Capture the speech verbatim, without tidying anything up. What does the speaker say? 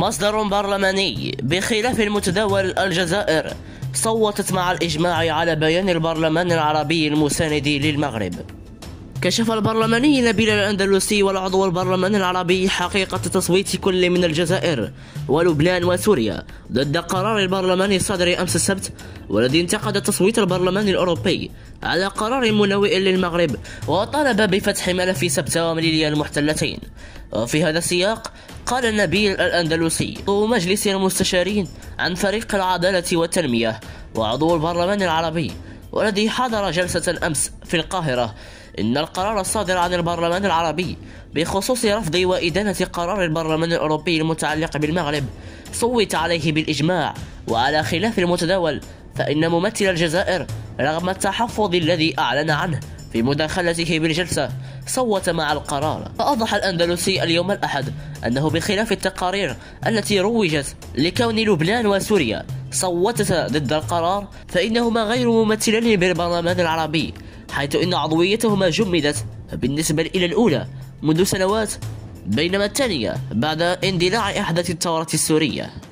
مصدر برلماني. بخلاف المتداول، الجزائر صوتت مع الإجماع على بيان البرلمان العربي المساند للمغرب. كشف البرلماني نبيل الأندلسي والعضو البرلمان العربي حقيقة تصويت كل من الجزائر ولبنان وسوريا ضد قرار البرلمان الصادر أمس السبت، والذي انتقد تصويت البرلمان الأوروبي على قرار منوئ للمغرب وطالب بفتح ملف سبتة ومليليا المحتلتين. وفي هذا السياق قال نبيل الأندلسي عضو مجلس المستشارين عن فريق العدالة والتنمية وعضو البرلمان العربي والذي حضر جلسة أمس في القاهرة إن القرار الصادر عن البرلمان العربي بخصوص رفض وإدانة قرار البرلمان الأوروبي المتعلق بالمغرب صوت عليه بالإجماع. وعلى خلاف المتداول، فإن ممثل الجزائر رغم التحفظ الذي أعلن عنه في مداخلته بالجلسة صوت مع القرار. فأوضح الأندلسي اليوم الأحد أنه بخلاف التقارير التي روجت لكون لبنان وسوريا صوتتا ضد القرار، فإنهما غير ممثلين بالبرلمان العربي، حيث إن عضويتهما جمدت بالنسبة إلى الأولى منذ سنوات، بينما الثانية بعد اندلاع أحداث الثورة السورية.